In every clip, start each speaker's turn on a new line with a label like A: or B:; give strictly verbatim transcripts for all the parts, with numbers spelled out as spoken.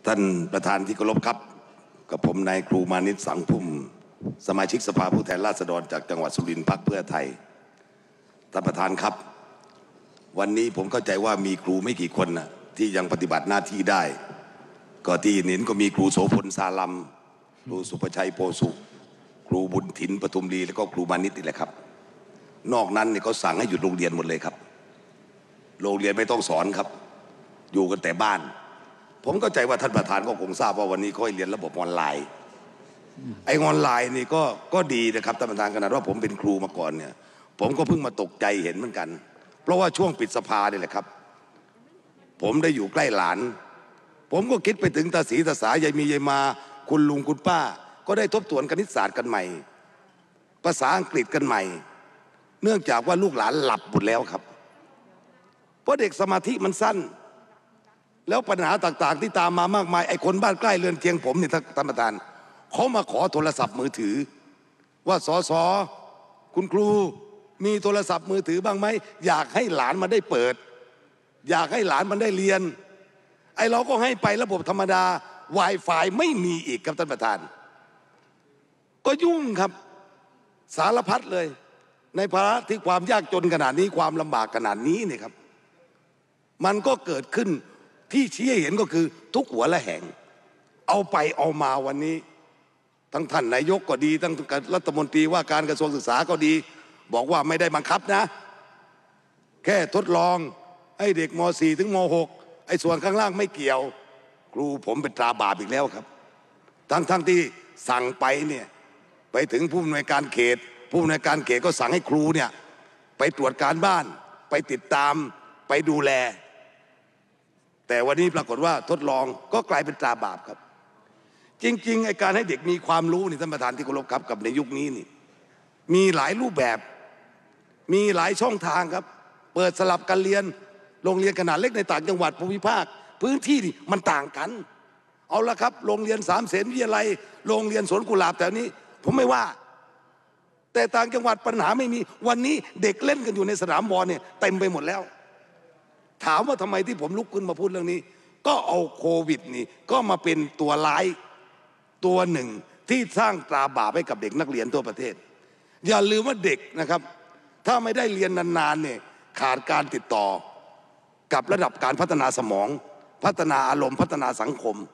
A: ท่านประธานที่เคารพครับกับผมนายครูมานิตสังพุ่มสมาชิกสภาผู้แทนราษฎรจากจังหวัดสุรินทร์พรรคเพื่อไทยท่านประธานครับวันนี้ผมเข้าใจว่ามีครูไม่กี่คนนะที่ยังปฏิบัติหน้าที่ได้ก็ที่เห็นก็มีครูโสพลซาลัมครูสุภชัยโพสุครูบุญถินปทุมรีแล้วก็ครูมานิตนี่แหละครับนอกนั้นเนี่ยเขาสั่งให้หยุดโรงเรียนหมดเลยครับโรงเรียนไม่ต้องสอนครับอยู่กันแต่บ้านผมเข้าใจว่าท่านประธานก็คงทราบว่าวันนี้เขาให้เรียนระบบออนไลน์ไอ้ออนไลน์นี่ก็ก็ดีนะครับท่านประธานขนาดว่าผมเป็นครูมาก่อนเนี่ยผมก็เพิ่งมาตกใจเห็นเหมือนกันเพราะว่าช่วงปิดสภาเนี่ยแหละครับผมได้อยู่ใกล้หลานผมก็คิดไปถึงตาสีตาสายายมียายมาคุณลุงคุณป้าก็ได้ทบทวนคณิตศาสตร์กันใหม่ภาษาอังกฤษกันใหม่เนื่องจากว่าลูกหลานหลับหมดแล้วครับเพราะเด็กสมาธิมันสั้นแล้วปัญหาต่างๆที่ตามมามากมายไอ้คนบ้านใกล้เรือนเคียงผมเนี่ยท่านประธานเขามาขอโทรศัพท์มือถือว่าสสคุณครูมีโทรศัพท์มือถือบ้างไหมอยากให้หลานมันได้เปิดอยากให้หลานมันได้เรียนไอ้เราก็ให้ไประบบธรรมดา Wi-Fi ไม่มีอีกครับท่านประธานก็ยุ่งครับสารพัดเลยในภาวะที่ความยากจนขนาดนี้ความลำบากขนาดนี้เนี่ยครับมันก็เกิดขึ้นที่ชี้ให้เห็นก็คือทุกหัวละแหงเอาไปเอามาวันนี้ทั้งท่านนายกก็ดีทั้งรัฐมนตรีว่าการกระทรวงศึกษาก็ดีบอกว่าไม่ได้บังคับนะแค่ทดลองให้เด็กม .สี่ ถึงม .หก ไอ้ส่วนข้างล่างไม่เกี่ยวครูผมเป็นตราบาปอีกแล้วครับทั้งทั้งที่สั่งไปเนี่ยไปถึงผู้อำนวยการเขตผู้อำนวยการเขตก็สั่งให้ครูเนี่ยไปตรวจการบ้านไปติดตามไปดูแลแต่วันนี้ปรากฏว่าทดลองก็กลายเป็นตราบาปครับจริงๆไอ้การให้เด็กมีความรู้นี่ท่านประธานที่เคารพครับกับในยุคนี้นี่มีหลายรูปแบบมีหลายช่องทางครับเปิดสลับกันเรียนโรงเรียนขนาดเล็กในต่างจังหวัดภูมิภาคพื้นที่นี่มันต่างกันเอาละครับโรงเรียนสามเสนวิทยาลัยโรงเรียนสวนกุหลาบแถวนี้ผมไม่ว่าแต่ต่างจังหวัดปัญหาไม่มีวันนี้เด็กเล่นกันอยู่ในสนามบอลเนี่ยเต็มไปหมดแล้วถามว่าทำไมที่ผมลุกขึ้นมาพูดเรื่องนี้ก็เอาโควิดนี่ก็มาเป็นตัวร้ายตัวหนึ่งที่สร้างตราบาปให้กับเด็กนักเรียนทั่วประเทศอย่าลืมว่าเด็กนะครับถ้าไม่ได้เรียนนานๆเนี่ยขาดการติดต่อกับระดับการพัฒนาสมองพัฒนาอารมณ์พัฒนาสังคม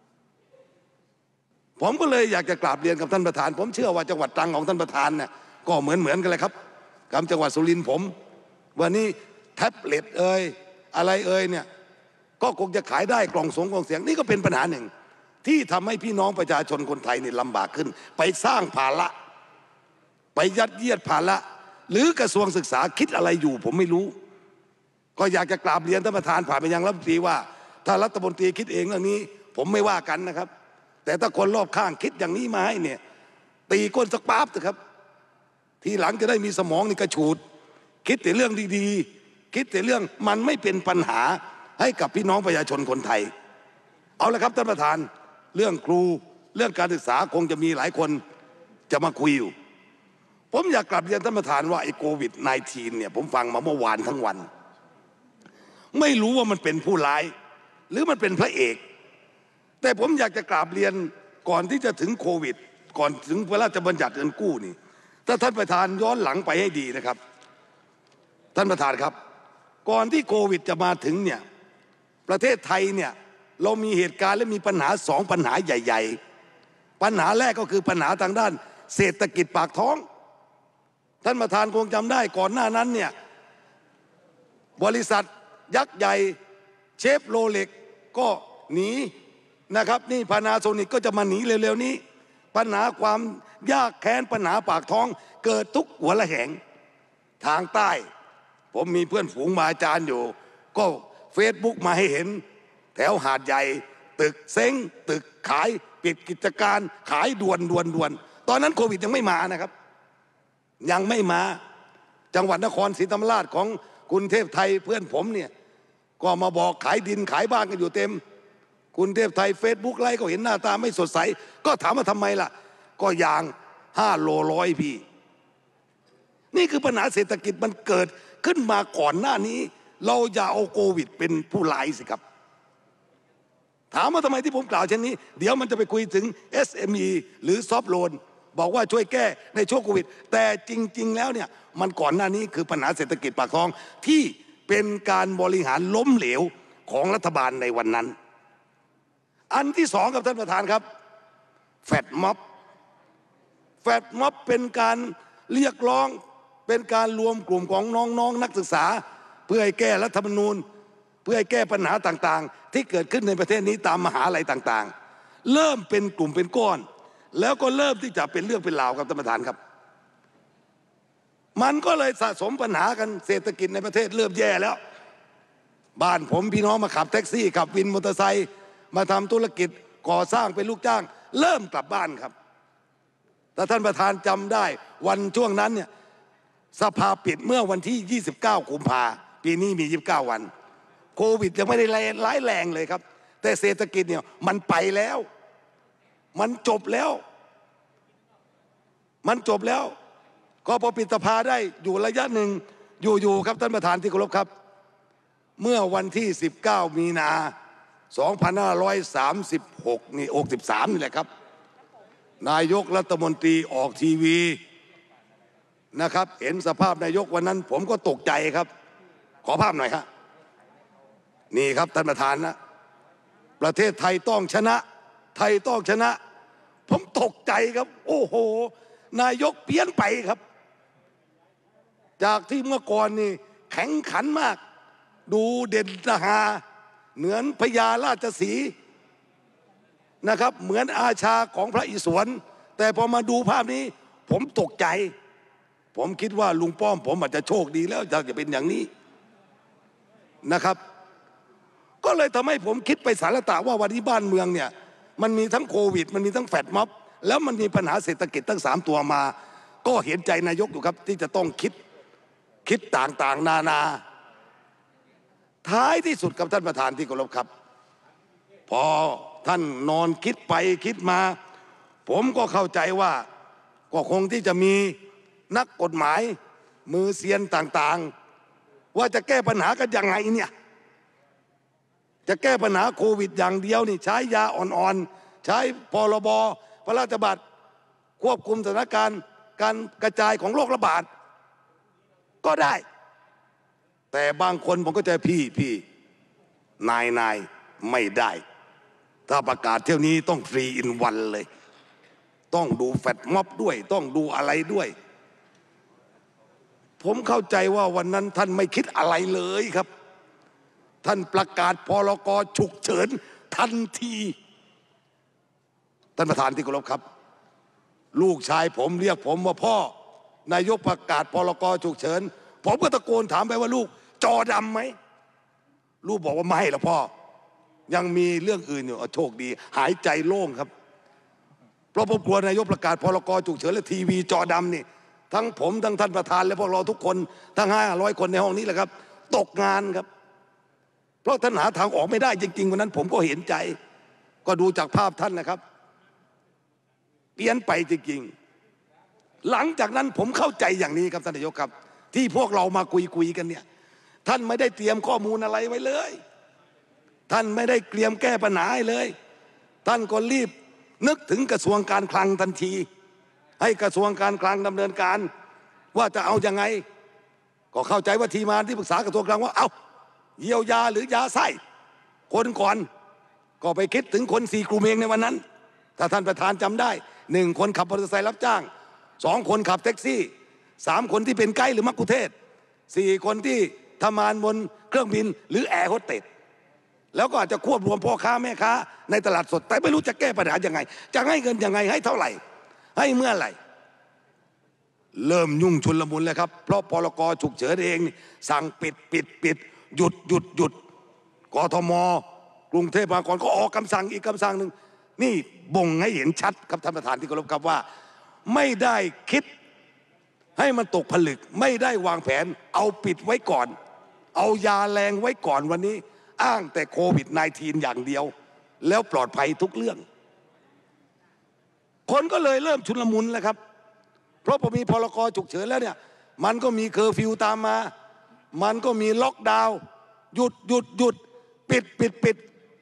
A: ผมก็เลยอยากจะกราบเรียนกับท่านประธานผมเชื่อว่าจังหวัดตรังของท่านประธานเนี่ยก็เหมือนเหมือนกันเลยครับกับจังหวัดสุรินทร์ผมวันนี้แท็บเล็ตเอ่ยอะไรเอ่ยเนี่ยก็คงจะขายได้กล่องสงกล่องเสียงนี่ก็เป็นปัญหาหนึ่งที่ทำให้พี่น้องประชาชนคนไทยนี่ลำบากขึ้นไปสร้างภาระไปยัดเยียดภาระหรือกระทรวงศึกษาคิดอะไรอยู่ผมไม่รู้ก็อยากจะกราบเรียนท่านประธานผ่านไปยังรัฐมนตรีว่าถ้ารัฐมนตรีคิดเองเรื่องนี้ผมไม่ว่ากันนะครับแต่ถ้าคนรอบข้างคิดอย่างนี้มาให้เนี่ยตีก้นสักป๊าบเถอะครับทีหลังจะได้มีสมองนี่กระฉูดคิดแต่เรื่องดีๆคิดแต่เรื่องมันไม่เป็นปัญหาให้กับพี่น้องประชาชนคนไทยเอาละครับท่านประธานเรื่องครูเรื่องการศึกษาคงจะมีหลายคนจะมาคุยอยู่ผมอยากกลับเรียนท่านประธานว่าไอ้โควิด สิบเก้า เนี่ยผมฟังมาเมื่อวานทั้งวันไม่รู้ว่ามันเป็นผู้ร้ายหรือมันเป็นพระเอกแต่ผมอยากจะกราบเรียนก่อนที่จะถึงโควิดก่อนถึงพระราชบัญญัติเงินกู้นี่ถ้าท่านประธานย้อนหลังไปให้ดีนะครับท่านประธานครับก่อนที่โควิดจะมาถึงเนี่ยประเทศไทยเนี่ยเรามีเหตุการณ์และมีปัญหาสองปัญหาใหญ่ๆปัญหาแรกก็คือปัญหาทางด้านเศรษฐกิจปากท้องท่านประธานคงจำได้ก่อนหน้านั้นเนี่ยบริษัทยักษ์ใหญ่เชฟโรเล็กก็หนีนะครับนี่พานาโซนิกก็จะมาหนีเร็วๆนี้ปัญหาความยากแค้นปัญหาปากท้องเกิดทุกหัวละแหงทางใต้ผมมีเพื่อนฝูงมาอาจารย์อยู่ก็เฟซบุ๊กมาให้เห็นแถวหาดใหญ่ตึกเซ้งตึกขายปิดกิจการขายด่วนด่วนด่วนตอนนั้นโควิดยังไม่มานะครับยังไม่มาจังหวัดนครศรีธรรมราชของคุณเทพไทยเพื่อนผมเนี่ยก็มาบอกขายดินขายบ้านกันอยู่เต็มคุณเทพไทยเฟซบุ๊กไลค์ก็เห็นหน้าตาไม่สดใสก็ถามว่าทำไมล่ะก็ยางห้าโลร้อยพี่นี่คือปัญหาเศรษฐกิจมันเกิดขึ้นมาก่อนหน้านี้เราอย่าเอาโควิดเป็นผู้ร้ายสิครับถามว่าทำไมที่ผมกล่าวเช่นนี้เดี๋ยวมันจะไปคุยถึง เอส เอ็ม อี หรือซอฟท์โลนบอกว่าช่วยแก้ในช่วงโควิดแต่จริงๆแล้วเนี่ยมันก่อนหน้านี้คือปัญหาเศรษฐกิจปากท้องที่เป็นการบริหารล้มเหลวของรัฐบาลในวันนั้นอันที่สองกับท่านประธานครับแฟดม็อบแฟดม็อบเป็นการเรียกร้องเป็นการรวมกลุ่มของน้องๆ น, นักศึกษาเพื่อให้แก้รัฐธรรมนูญเพื่อให้แก้ปัญหาต่างๆที่เกิดขึ้นในประเทศนี้ตามมหาลัยต่างๆเริ่มเป็นกลุ่มเป็นก้อนแล้วก็เริ่มที่จะเป็นเรื่องเป็นราวครับท่านประธานครับมันก็เลยสะสมปัญหากันเศรษฐกิจในประเทศเริ่มแย่แล้วบ้านผมพี่น้องมาขับแท็กซี่ขับวินมอเตอร์ไซค์มาทำธุรกิจก่อสร้างเป็นลูกจ้างเริ่มกลับบ้านครับแต่ท่านประธานจำได้วันช่วงนั้นเนี่ยสภาปิดเมื่อวันที่ยี่สิบเก้ากุมภาปีนี้มียี่สิบเก้าวันโควิดยังไม่ได้ร้ายแรงเลยครับแต่เศรษฐกิจเนี่ยมันไปแล้วมันจบแล้วมันจบแล้วก็พอปิดสภาได้อยู่ระยะหนึ่งอยู่ๆครับท่านประธานที่เคารพครับเมื่อวันที่สิบเก้ามีนาสองพันห้าร้อยสามสิบหกนี่หกสิบสามนี่แหละครับนายกรัฐมนตรีออกทีวีนะครับเห็นสภาพนายกวันนั้นผมก็ตกใจครับขอภาพหน่อยครับนี่ครับท่านประธานนะประเทศไทยต้องชนะไทยต้องชนะผมตกใจครับโอ้โหนายกเปลี่ยนไปครับจากที่เมื่อก่อนนี่แข็งขันมากดูเด่นทหาเหมือนพญาราชสีห์นะครับเหมือนอาชาของพระอิศวรแต่พอมาดูภาพนี้ผมตกใจผมคิดว่าลุงป้อมผมอาจจะโชคดีแล้วอยากจะเป็นอย่างนี้นะครับก็เลยทำให้ผมคิดไปสารตะว่าวันนี้บ้านเมืองเนี่ยมันมีทั้งโควิดมันมีทั้งแฟดม็อบแล้วมันมีปัญหาเศรษฐกิจทั้งสามตัวมาก็เห็นใจนายกอยู่ครับที่จะต้องคิดคิดต่างๆนานาท้ายที่สุดกับท่านประธานที่เคารพครับพอท่านนอนคิดไปคิดมาผมก็เข้าใจว่าก็คงที่จะมีนักกฎหมายมือเซียนต่างๆว่าจะแก้ปัญหากันยังไงเนี่ยจะแก้ปัญหาโควิดอย่างเดียวนี่ใช้ยาอ่อนๆใช้พรบพระราชบัญญัติควบคุมสถานการณ์การกระจายของโรคระบาดก็ได้แต่บางคนผมก็จะพี่พี่นายนายไม่ได้ถ้าประกาศเที่ยวนี้ต้องฟรีอินวันเลยต้องดูแฟดม็อบด้วยต้องดูอะไรด้วยผมเข้าใจว่าวันนั้นท่านไม่คิดอะไรเลยครับท่านประกาศพรกฉุกเฉินทันทีท่านประธานที่เคารพครับลูกชายผมเรียกผมว่าพ่อนายกประกาศพรกฉุกเฉินผมก็ตะโกนถามไปว่าลูกจอดำไหมลูกบอกว่าไม่ละพ่อยังมีเรื่องอื่นอยู่โชคดีหายใจโล่งครับเพราะผมกลัวนายกประกาศพรกฉุกเฉินและทีวีจอดำนี่ทั้งผมทั้งท่านประธานและพวกเราทุกคนทั้งห้าร้อยคนในห้องนี้แหละครับตกงานครับเพราะท่านหาทางออกไม่ได้จริงๆวันนั้นผมก็เห็นใจก็ดูจากภาพท่านนะครับเปลี่ยนไปจริงๆหลังจากนั้นผมเข้าใจอย่างนี้ครับท่านนายกครับที่พวกเรามาคุยคุยกันเนี่ยท่านไม่ได้เตรียมข้อมูลอะไรไว้เลยท่านไม่ได้เตรียมแก้ปัญหาเลยท่านก็รีบนึกถึงกระทรวงการคลังทันทีให้กระทรวงการคลังดำเนินการว่าจะเอายังไงก็เข้าใจว่าทีมงานที่ปรึกษากระทรวงการคลังว่าเอาเยียวยาหรือยาไส้คนก่อนก็ไปคิดถึงคนสี่กลุ่มเองในวันนั้นถ้าท่านประธานจำได้หนึ่งคนขับมอเตอร์ไซค์รับจ้างสองคนขับแท็กซี่สามคนที่เป็นไกด์หรือมักคุเทศก์สี่คนที่ทำงานบนเครื่องบินหรือแอร์โฮสเตสแล้วก็อาจจะควบรวมพ่อค้าแม่ค้าในตลาดสดแต่ไม่รู้จะแก้ปัญหายังไงจะให้เงินยังไงให้เท่าไหร่ให้เมื่อไหร่เริ่มยุ่งชุลมุนแล้วครับเพราะพรกฉุกเฉินเองสั่งปิดปิดปิดหยุดหยุดหยุดกทมกรุงเทพมหานครก็ออกคำสั่งอีกคำสั่งหนึ่งนี่บ่งให้เห็นชัดครับท่านประธานที่เคารพครับว่าไม่ได้คิดให้มันตกผลึกไม่ได้วางแผนเอาปิดไว้ก่อนเอายาแรงไว้ก่อนวันนี้อ้างแต่โควิด สิบเก้า อย่างเดียวแล้วปลอดภัยทุกเรื่องคนก็เลยเริ่มชุลมุนแล้วครับเพราะพอมีพรกฉุกเฉินแล้วเนี่ยมันก็มีเคอร์ฟิวตามมามันก็มีล็อกดาวน์หยุดหยุดหยุดปิดปิดปิด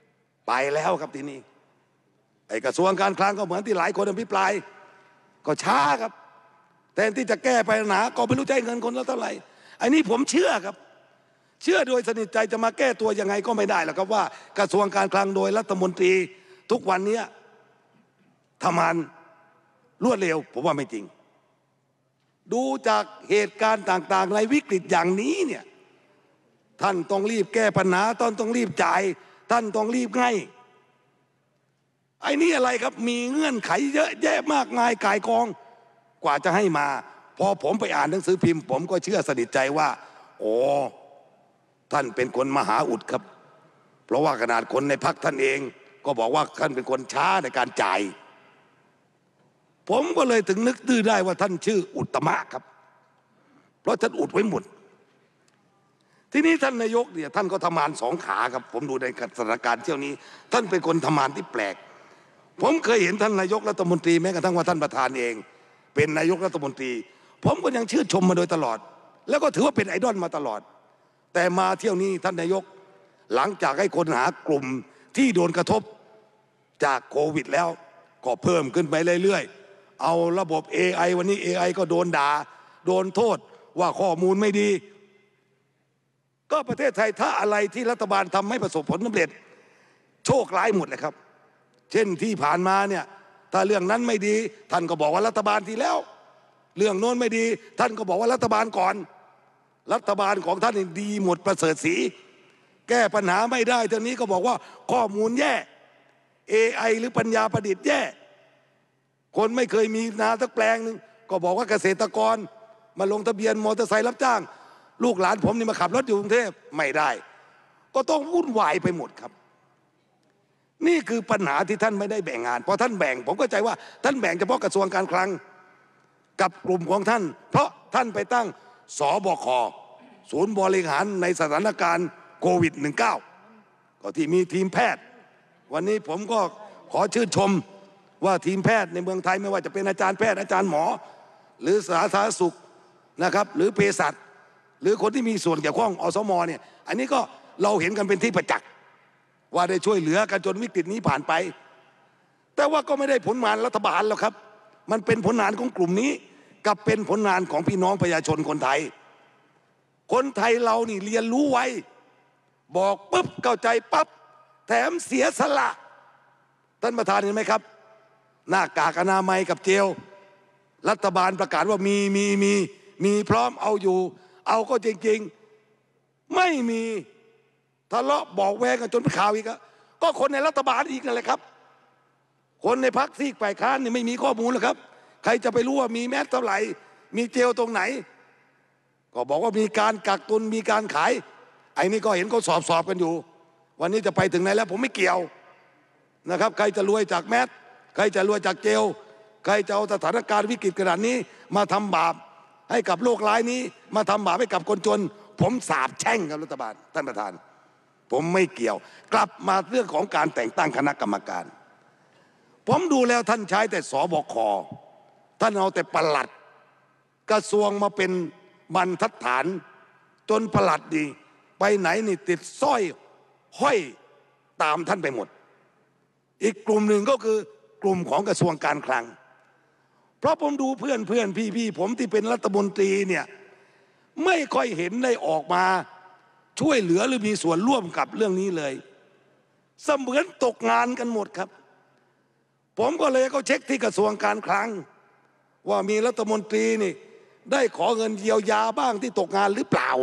A: ไปแล้วครับทีนี้ไอ้กระทรวงการคลังก็เหมือนที่หลายคนอภิปรายก็ช้าครับแทนที่จะแก้ปัญหาก็ไม่รู้ใจเงินคนละเท่าไหร่อันนี้ผมเชื่อครับเชื่อโดยสนิทใจจะมาแก้ตัวยังไงก็ไม่ได้หรอกครับว่ากระทรวงการคลังโดยรัฐมนตรีทุกวันนี้ทำงานรวดเร็วผมว่าไม่จริงดูจากเหตุการณ์ต่างๆในวิกฤตอย่างนี้เนี่ยท่านต้องรีบแก้ปัญหาท่านต้องรีบจ่ายท่านต้องรีบให้ไอ้นี่อะไรครับมีเงื่อนไขเยอะแยะมากมายก่ายกองกว่าจะให้มาพอผมไปอ่านหนังสือพิมพ์ผมก็เชื่อสนิทใจว่าโอ้ท่านเป็นคนมหาอุดครับเพราะว่าขนาดคนในพรรคท่านเองก็บอกว่าท่านเป็นคนช้าในการจ่ายผมก็เลยถึงนึกตื้อได้ว่าท่านชื่ออุตมะครับเพราะท่านอุดไว้หมดทีนี้ท่านนายกเนี่ยท่านก็ทำงานสองขาครับผมดูในสถานการณ์เที่ยวนี้ท่านเป็นคนทำงานที่แปลกผมเคยเห็นท่านนายกรัฐมนตรีแม้กระทั่งว่าท่านประธานเองเป็นนายกรัฐมนตรีผมก็ยังชื่นชมมาโดยตลอดแล้วก็ถือว่าเป็นไอดอลมาตลอดแต่มาเที่ยวนี้ท่านนายกหลังจากให้คนหากลุ่มที่โดนกระทบจากโควิดแล้วก็เพิ่มขึ้นไปเรื่อยๆเอาระบบ เอ ไอ วันนี้ เอ ไอ ก็โดนด่าโดนโทษว่าข้อมูลไม่ดีก็ประเทศไทยถ้าอะไรที่รัฐบาลทำให้ประสบผลสำเร็จโชคร้ายหมดเลยครับเช่นที่ผ่านมาเนี่ยถ้าเรื่องนั้นไม่ดีท่านก็บอกว่ารัฐบาลที่แล้วเรื่องโน้นไม่ดีท่านก็บอกว่ารัฐบาลก่อนรัฐบาลของท่านดีหมดประเสริฐศรีแก้ปัญหาไม่ได้ทีนี้ก็บอกว่าข้อมูลแย่ เอ ไอ หรือปัญญาประดิษฐ์แย่คนไม่เคยมีนาสักแปลงนึงก็บอกว่าเกษตรกรมาลงทะเบียนมอเตอร์ไซค์รับจ้างลูกหลานผมนี่มาขับรถอยู่กรุงเทพไม่ได้ก็ต้องวุ่นวายไปหมดครับนี่คือปัญหาที่ท่านไม่ได้แบ่งงานพอท่านแบ่งผมก็ใจว่าท่านแบ่งเฉพาะกระทรวงการคลังกับกลุ่มของท่านเพราะท่านไปตั้งสบคศูนย์บริหารในสถานการณ์โควิด สิบเก้า ก็ที่มีทีมแพทย์วันนี้ผมก็ขอชื่นชมว่าทีมแพทย์ในเมืองไทยไม่ว่าจะเป็นอาจารย์แพทย์อาจารย์หมอหรือสาธารณสุขนะครับหรือเภสัชหรือคนที่มีส่วนเกี่ยวข้องอสมเนี่ยอันนี้ก็เราเห็นกันเป็นที่ประจักษ์ว่าได้ช่วยเหลือกันจนวิกฤตนี้ผ่านไปแต่ว่าก็ไม่ได้ผลงานรัฐบาลหรอกครับมันเป็นผลงานของกลุ่มนี้กับเป็นผลงานของพี่น้องประชาชนคนไทยคนไทยเรานี่เรียนรู้ไว้บอกปุ๊บเข้าใจปั๊บแถมเสียสละท่านประธานเห็นไหมครับหน้ากากอนามัยกับเจลรัฐบาลประกาศว่ามีมีมีมีพร้อมเอาอยู่เอาก็จริงๆไม่มีทะเลาะบอกแวงกันจนเป็นข่าวอีกก็คนในรัฐบาลอีกนั่นแหละครับคนในพรรคซีกฝ่ายค้านนี่ไม่มีข้อมูลหรอกครับใครจะไปรู้ว่ามีแมสเท่าไหร่มีเจลตรงไหนก็บอกว่ามีการกักตุนมีการขายไอ้นี่ก็เห็นเขาสอบสอบกันอยู่วันนี้จะไปถึงไหนแล้วผมไม่เกี่ยวนะครับใครจะรวยจากแมสใครจะรวยจากเจลใครจะเอาสถานการณ์วิกฤตขนาดนี้มาทำบาปให้กับโลกร้ายนี้มาทำบาปให้กับคนจนผมสาบแช่งกับรัฐบาลท่านประธานผมไม่เกี่ยวกลับมาเรื่องของการแต่งตั้งคณะกรรมการผมดูแล้วท่านใช้แต่สบคท่านเอาแต่ปลัดกระทรวงมาเป็นบรรทัดฐานจนปลัดดีไปไหนนี่ติดสร้อยห้อยตามท่านไปหมดอีกกลุ่มหนึ่งก็คือกลุ่มของกระทรวงการคลังเพราะผมดูเพื่อนเพื่อนพี่พี่ผมที่เป็นรัฐมนตรีเนี่ยไม่ค่อยเห็นได้ออกมาช่วยเหลือหรือมีส่วนร่วมกับเรื่องนี้เลยเสมือนตกงานกันหมดครับผมก็เลยก็เช็คที่กระทรวงการคลังว่ามีรัฐมนตรีนี่ได้ขอเงินเยียวยาบ้างที่ตกงานหรือเปล่า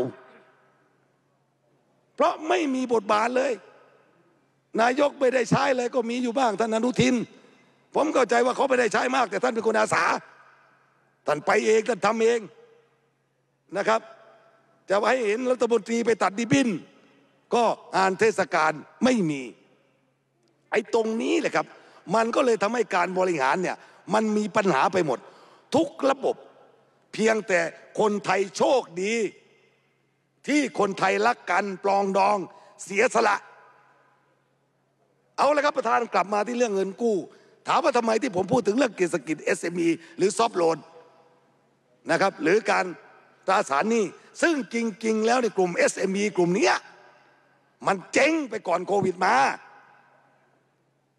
A: เพราะไม่มีบทบาทเลยนายกไม่ได้ใช้เลยก็มีอยู่บ้างท่านอนุทินผมเข้าใจว่าเขาไม่ได้ใช้มากแต่ท่านเป็นคนอาสาท่านไปเองท่านทำเองนะครับจะให้เห็นรัฐมนตรีไปตัดดิบินก็งานเทศกาลไม่มีไอ้ตรงนี้แหละครับมันก็เลยทำให้การบริหารเนี่ยมันมีปัญหาไปหมดทุกระบบเพียงแต่คนไทยโชคดีที่คนไทยรักกันปลองดองเสียสละเอาละครับประธานกลับมาที่เรื่องเงินกู้ถามว่าทำไมที่ผมพูดถึงเรื่องเศรษฐกิจ เอส เอ็ม อี หรือซอฟท์โลนนะครับหรือการตราสารหนี้ซึ่งจริงๆแล้วในกลุ่ม เอส เอ็ม อี กลุ่มนี้มันเจ๊งไปก่อนโควิดมา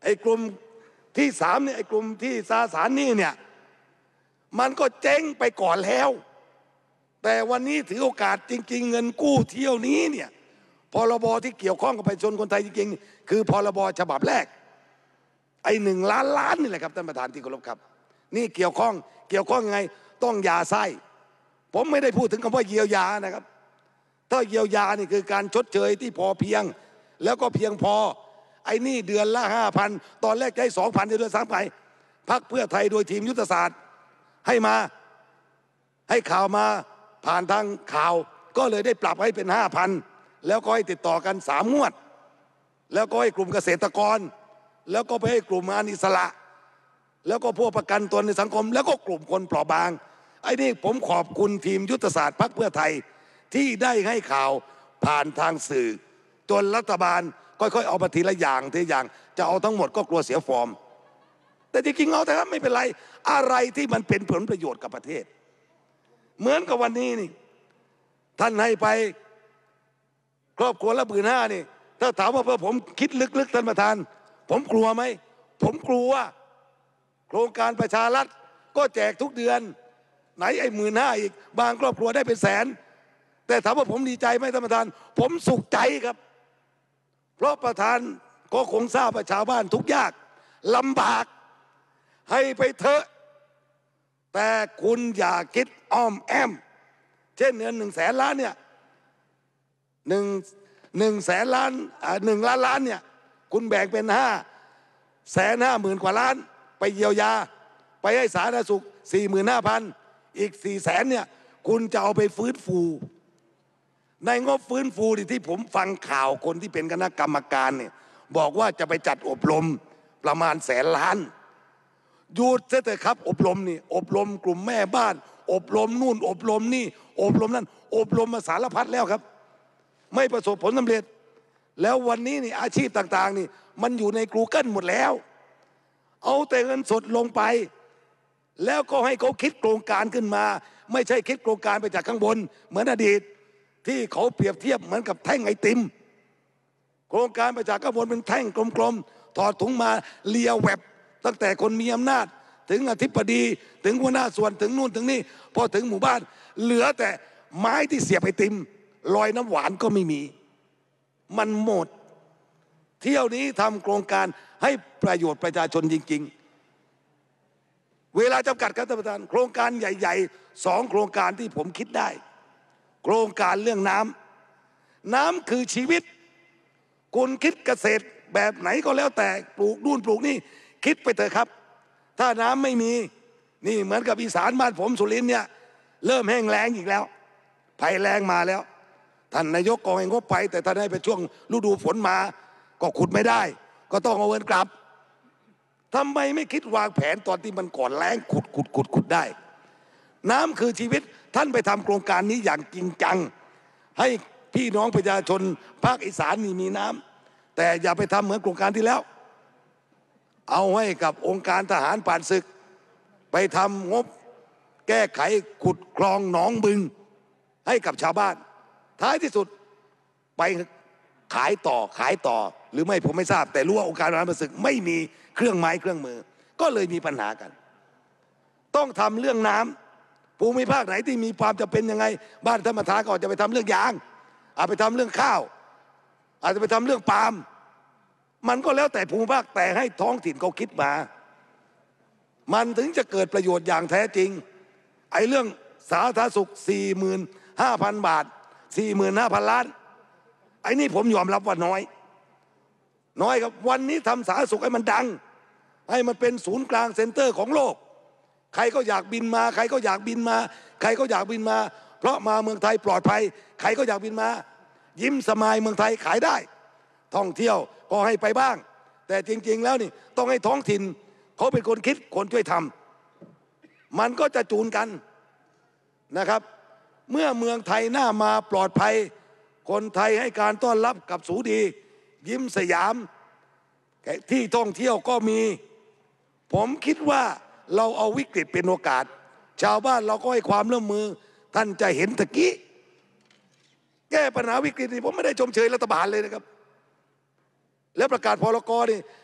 A: ไอ้กลุ่มที่สามเนี่ยไอ้กลุ่มที่ซาสารนี่เนี่ยมันก็เจ๊งไปก่อนแล้วแต่วันนี้ถือโอกาสจริงๆเงินกู้เที่ยวนี้เนี่ยพรบที่เกี่ยวข้องกับประชาชนคนไทยจริงๆคือพรบฉบับแรกไอ้หนึ่งล้านล้านนี่แหละครับท่านประธานที่เคารพครับนี่เกี่ยวข้องเกี่ยวข้องยังไงต้องยาไส้ผมไม่ได้พูดถึงคำว่าเยียวยานะครับถ้าเยียวยานี่คือการชดเชยที่พอเพียงแล้วก็เพียงพอไอ้นี่เดือนละห้าพันตอนแรกใช้สองพันเดือนสามไปพรรคเพื่อไทยโดยทีมยุทธศาสตร์ให้มาให้ข่าวมาผ่านทางข่าวก็เลยได้ปรับให้เป็นห้าพันแล้วก็ให้ติดต่อกันสามงวดแล้วก็ให้กลุ่มเกษตรกรแล้วก็ไปให้กลุ่มงานอิสระแล้วก็พวกประกันตนในสังคมแล้วก็กลุ่มคนเปราะบางไอ้นี่ผมขอบคุณทีมยุทธศาสตร์พรรคเพื่อไทยที่ได้ให้ข่าวผ่านทางสื่อจนรัฐบาลค่อยๆเอามาทีละอย่างทีละอย่างจะเอาทั้งหมดก็กลัวเสียฟอร์มแต่จริงๆเอาแต่ครับไม่เป็นไรอะไรที่มันเป็นผลประโยชน์กับประเทศเหมือนกับวันนี้นี่ท่านให้ไปครอบครัวละหมื่นห้านี่ถ้าถามว่าเพื่อผมคิดลึกๆท่านประธานผมกลัวไหมผมกลัวโครงการประชารัฐก็แจกทุกเดือนไหนไอ้หมื่นห้าอีกบางครอบครัวได้เป็นแสนแต่ถามว่าผมดีใจไหมท่านประธานผมสุขใจครับเพราะประธานก็คงทราบว่าชาวบ้านทุกข์ยากลำบากให้ไปเถอะแต่คุณอย่าคิดอ้อมแอมเช่นเงินหนึ่งแสนล้านเนี่ยหนึ่งหนึ่งแสนล้านอ่าหนึ่งล้านล้านเนี่ยคุณแบ่งเป็นห้าแสนห้าหมื่นกว่าล้านไปเยียวยาไปให้สาธารณสุขสี่หมื่นห้าพันอีกสี่แสนเนี่ยคุณจะเอาไปฟื้นฟูในงบฟื้นฟูที่ผมฟังข่าวคนที่เป็นคณะกรรมการเนี่ยบอกว่าจะไปจัดอบรมประมาณแสนล้านหยุดเสียเถอะครับอบรมนี่อบรมกลุ่มแม่บ้านอบรมนู่นอบรมนี่อบรมนั่นอบรมมาสารพัดแล้วครับไม่ประสบผลสำเร็จแล้ววันนี้นี่อาชีพต่างๆนี่มันอยู่ใน Google หมดแล้วเอาแต่เงินสดลงไปแล้วก็ให้เขาคิดโครงการขึ้นมาไม่ใช่คิดโครงการไปจากข้างบนเหมือนอดีตที่เขาเปรียบเทียบเหมือนกับแท่งไอติมโครงการไปจากข้างบนเป็นแท่งกลมๆถอดถุงมาเลียแวบตั้งแต่คนมีอำนาจถึงอธิบดีถึงหัวหน้าส่วนถึงนู่นถึงนี่พอถึงหมู่บ้านเหลือแต่ไม้ที่เสียบไอติมลอยน้ำหวานก็ไม่มีมันหมดเที่ยวนี้ทำโครงการให้ประโยชน์ประชาชนจริงๆเวลาจำกัดครับท่านประธานโครงการใหญ่ๆสองโครงการที่ผมคิดได้โครงการเรื่องน้ำน้ำคือชีวิตคุณคิดเกษตรแบบไหนก็แล้วแต่ปลูกนู่นปลูกนี่คิดไปเถอะครับถ้าน้ำไม่มีนี่เหมือนกับอีสานบ้านผมสุรินทร์เนี่ยเริ่มแห้งแล้งอีกแล้วภัยแล้งมาแล้วท่านนายกกองให้งบไปแต่ท่านให้ไปช่วงฤดูฝนมาก็ขุดไม่ได้ก็ต้องเอาเงินกลับทำไมไม่คิดวางแผนตอนที่มันก่อนแล้งขุดขุดขุดขุดได้น้ำคือชีวิตท่านไปทำโครงการนี้อย่างจริงจังให้พี่น้องประชาชนภาคอีสานนี่มีน้ำแต่อย่าไปทำเหมือนโครงการที่แล้วเอาให้กับองค์การทหารผ่านศึกไปทำงบแก้ไขขุดคลองหนองบึงให้กับชาวบ้านท้ายที่สุดไปขายต่อขายต่อหรือไม่ผมไม่ทราบแต่รู้ว่าองค์การทหารผ่านศึกไม่มีเครื่องไม้เครื่องมือก็เลยมีปัญหากันต้องทำเรื่องน้ำภูมิภาคไหนที่มีความจะเป็นยังไงบ้านธรรมทานก็จะไปทำเรื่องยางอาจไปทำเรื่องข้าวอาจจะไปทำเรื่องปาล์มมันก็แล้วแต่ภูมิภาคแต่ให้ท้องถิ่นเขาคิดมามันถึงจะเกิดประโยชน์อย่างแท้จริงไอ้เรื่องสาธารณสุข สี่หมื่นห้าพัน บาท สี่หมื่นห้าพัน ล้านไอ้นี่ผมยอมรับว่าน้อยน้อยครับวันนี้ทำสาธารณสุขให้มันดังให้มันเป็นศูนย์กลางเซ็นเตอร์ของโลกใครก็อยากบินมาใครก็อยากบินมาใครก็อยากบินมาเพราะมาเมืองไทยปลอดภัยใครก็อยากบินมายิ้มสมายเมืองไทยขายได้ท่องเที่ยวก็ให้ไปบ้างแต่จริงๆแล้วนี่ต้องให้ท้องถิ่นเขาเป็นคนคิดคนช่วยทำมันก็จะจูนกันนะครับเมื่อเมืองไทยหน้ามาปลอดภัยคนไทยให้การต้อนรับกับสูดียิ้มสยามที่ท่องเที่ยวก็มีผมคิดว่าเราเอาวิกฤตเป็นโอกาสชาวบ้านเราก็ให้ความร่วมมือท่านจะเห็นตะกี้แก้ปัญหาวิกฤตนี่ผมไม่ได้ชมเชยรัฐบาลเลยนะครับแล้วประกาศพรกนี่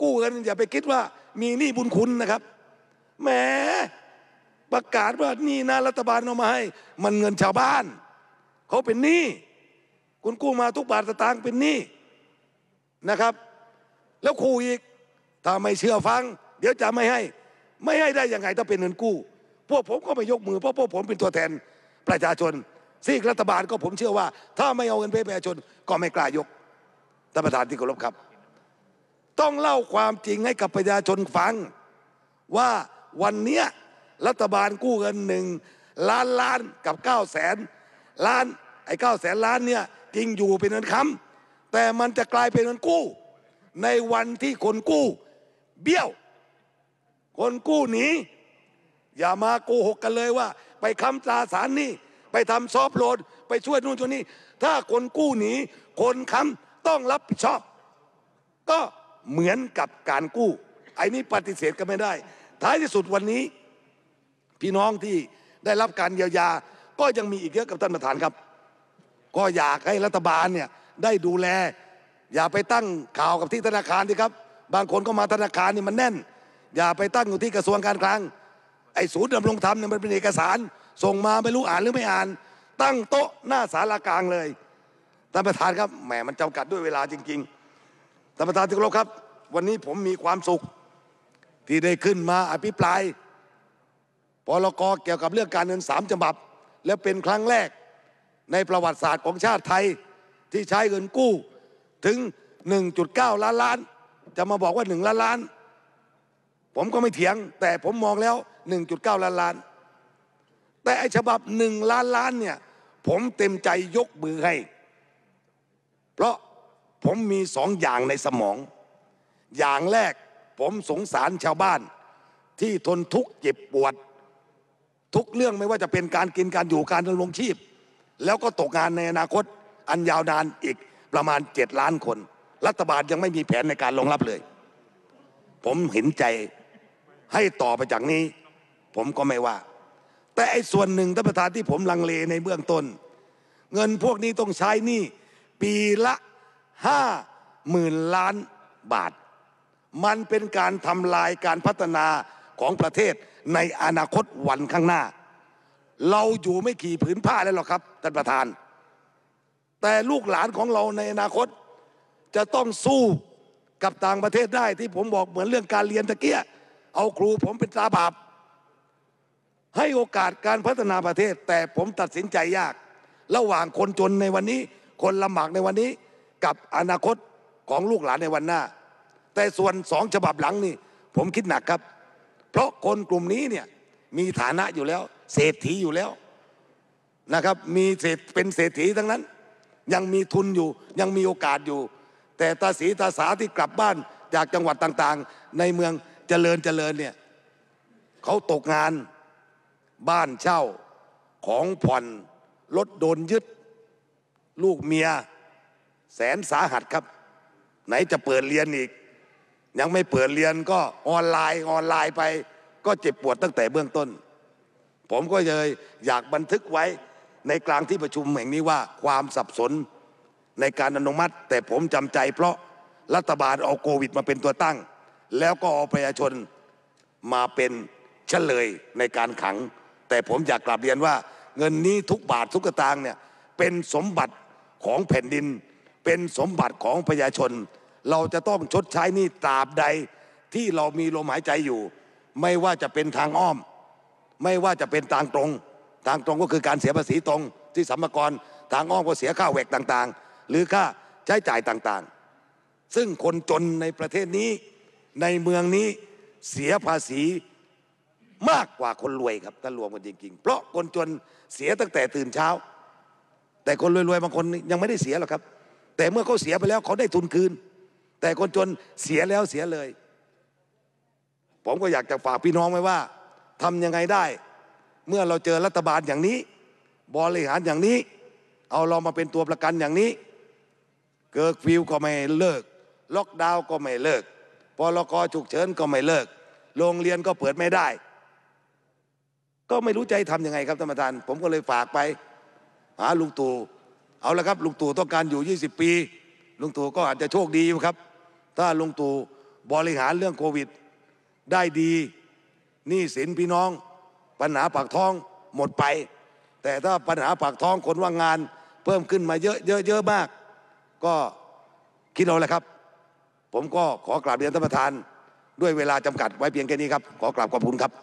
A: กู้กันอย่าไปคิดว่ามีหนี้บุญคุณนะครับแหมประกาศว่านี่นะรัฐบาลเอามาให้มันเงินชาวบ้านเขาเป็นหนี้คุณกู้มาทุกบาทสตางค์เป็นหนี้นะครับแล้วขู่อีกถ้าไม่เชื่อฟังเดี๋ยวจะไม่ให้ไม่ให้ได้ยังไงถ้าเป็นเงินกู้พวกผมก็ไม่ยกมือเพราะพวกผมเป็นตัวแทนประชาชนซีกรัฐบาลก็ผมเชื่อว่าถ้าไม่เอาเงินไปประชาชนก็ไม่กล้ายกท่านประธานที่เคารพครับต้องเล่าความจริงให้กับประชาชนฟังว่าวันนี้รัฐบาลกู้เงินหนึ่งล้านล้านกับเก้าแสนล้านไอ้เก้าแสนล้านเนี่ยจริงอยู่เป็นเงินค้ำแต่มันจะกลายเป็นเงินกู้ในวันที่คนกู้เบี้ยวคนกู้หนีอย่ามาโกหกกันเลยว่าไปค้ำตราสารหนี้ไปทำซอฟต์โลนไปช่วยนู่นช่วยนี่ถ้าคนกู้หนีคนค้ำต้องรับผิดชอบก็เหมือนกับการกู้ไอ้นี้ปฏิเสธกันไม่ได้ท้ายที่สุดวันนี้พี่น้องที่ได้รับการเยียวยาก็ยังมีอีกเยอะกับท่านประธานครับก็อยากให้รัฐบาลเนี่ยได้ดูแลอย่าไปตั้งข่าวกับที่ธนาคารดีครับบางคนก็มาธนาคารนี่มันแน่นอย่าไปตั้งอยู่ที่กระทรวงการคลังไอ้ศูนย์ดำรงธรรมเนี่ยมันเป็นเอกสารส่งมาไม่รู้อ่านหรือไม่อ่านตั้งโต๊ะหน้าศาลากลางเลยท่านประธานครับแหมมันจำกัดด้วยเวลาจริงๆท่านประธานที่เคารพครับวันนี้ผมมีความสุขที่ได้ขึ้นมาอภิปรายพรก.เกี่ยวกับเรื่องการเงินสามฉบับและเป็นครั้งแรกในประวัติศาสตร์ของชาติไทยที่ใช้เงินกู้ถึง หนึ่งจุดเก้า ล้านล้านจะมาบอกว่าหนึ่งล้านล้านผมก็ไม่เถียงแต่ผมมองแล้ว หนึ่งจุดเก้า ล้านล้านแต่ไอ้ฉบับหนึ่งล้านล้านเนี่ยผมเต็มใจยกมือให้เพราะผมมีสองอย่างในสมองอย่างแรกผมสงสารชาวบ้านที่ทนทุกข์เจ็บปวดทุกเรื่องไม่ว่าจะเป็นการกินการอยู่การดำรงชีพแล้วก็ตกงานในอนาคตอันยาวนานอีกประมาณเจ็ดล้านคนรัฐบาลยังไม่มีแผนในการรองรับเลยผมเห็นใจให้ต่อไปจากนี้ผมก็ไม่ว่าแต่ไอ้ส่วนหนึ่งท่านประธานที่ผมลังเลในเบื้องต้นเงินพวกนี้ต้องใช้หนี้ปีละห้าหมื่นล้านบาทมันเป็นการทำลายการพัฒนาของประเทศในอนาคตวันข้างหน้าเราอยู่ไม่กี่ผืนผ้าแล้วหรอกครับท่านประธานแต่ลูกหลานของเราในอนาคตจะต้องสู้กับต่างประเทศได้ที่ผมบอกเหมือนเรื่องการเรียนตะเกียเอาครูผมเป็นตาบาปให้โอกาสการพัฒนาประเทศแต่ผมตัดสินใจยากระหว่างคนจนในวันนี้คนลำบากในวันนี้กับอนาคตของลูกหลานในวันหน้าแต่ส่วนสองฉบับหลังนี่ผมคิดหนักครับเพราะคนกลุ่มนี้เนี่ยมีฐานะอยู่แล้วเศรษฐีอยู่แล้วนะครับมีเศรษฐเป็นเศรษฐีทั้งนั้นยังมีทุนอยู่ยังมีโอกาสอยู่แต่ตาสีตาสาที่กลับบ้านจากจังหวัดต่างๆในเมืองเจริญเจริญเนี่ยเขาตกงานบ้านเช่าของผ่อนรถโดนยึดลูกเมียแสนสาหัสครับไหนจะเปิดเรียนอีกยังไม่เปิดเรียนก็ออนไลน์ออนไลน์ไปก็เจ็บปวดตั้งแต่เบื้องต้นผมก็เลยอยากบันทึกไว้ในกลางที่ประชุมแห่งนี้ว่าความสับสนในการอนุมัติแต่ผมจำใจเพราะรัฐบาลเอาโควิดมาเป็นตัวตั้งแล้วก็เอาประชาชนมาเป็นเฉลยในการขังแต่ผมอยากกลับเรียนว่าเงินนี้ทุกบาททุกสตางค์เนี่ยเป็นสมบัติของแผ่นดินเป็นสมบัติของประชาชนเราจะต้องชดใช้หนี้ตราบใดที่เรามีลมหายใจอยู่ไม่ว่าจะเป็นทางอ้อมไม่ว่าจะเป็นทางตรงทางตรงก็คือการเสียภาษีตรงที่สรรพากรทางอ้อมก็เสียค่าแวกต่างๆหรือค่าใช้จ่ายต่างๆซึ่งคนจนในประเทศนี้ในเมืองนี้เสียภาษีมากกว่าคนรวยครับถ้ารวมกันจริงๆเพราะคนจนเสียตั้งแต่ตื่นเช้าแต่คนรวยๆบางคนยังไม่ได้เสียหรอกครับแต่เมื่อเขาเสียไปแล้วเขาได้ทุนคืนแต่คนจนเสียแล้วเสียเลยผมก็อยากจะฝากพี่น้องไว้ว่าทำยังไงได้เมื่อเราเจอรัฐบาลอย่างนี้บริหารอย่างนี้เอาเรามาเป็นตัวประกันอย่างนี้เกิร์กฟิวก็ไม่เลิกล็อกดาวน์ก็ไม่เลิกพรกฉุกเฉินก็ไม่เลิกโรงเรียนก็เปิดไม่ได้ก็ไม่รู้ใจทำยังไงครับท่านประธานผมก็เลยฝากไปหาลุงตู่เอาละครับลุงตู่ต้องการอยู่ยี่สิบปีลุงตู่ก็อาจจะโชคดีอยู่ครับถ้าลุงตู่บริหารเรื่องโควิดได้ดีหนี้สินพี่น้องปัญหาปากท้องหมดไปแต่ถ้าปัญหาปากท้องคนว่างงานเพิ่มขึ้นมาเยอะเยอะเยอะมากก็คิดเอาแหละครับผมก็ขอกราบเรียนท่านประธานด้วยเวลาจำกัดไว้เพียงแค่นี้ครับขอกราบขอบคุณครับ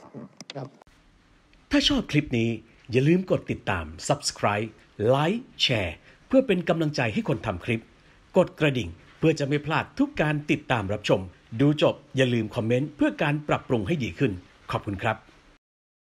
B: ถ้าชอบคลิปนี้อย่าลืมกดติดตาม Subscribe ไลค์แชร์เพื่อเป็นกำลังใจให้คนทำคลิปกดกระดิ่งเพื่อจะไม่พลาดทุกการติดตามรับชมดูจบอย่าลืมคอมเมนต์เพื่อการปรับปรุงให้ดีขึ้นขอบคุณครับ